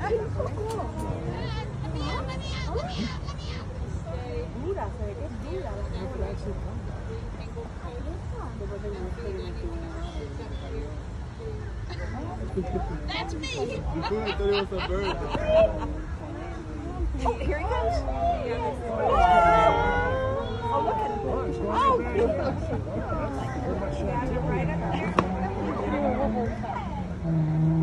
Dura, se ve que es dura la cara. That's me. You thought it was a bird. Oh, here he comes. Oh, look at him. Oh, right up there.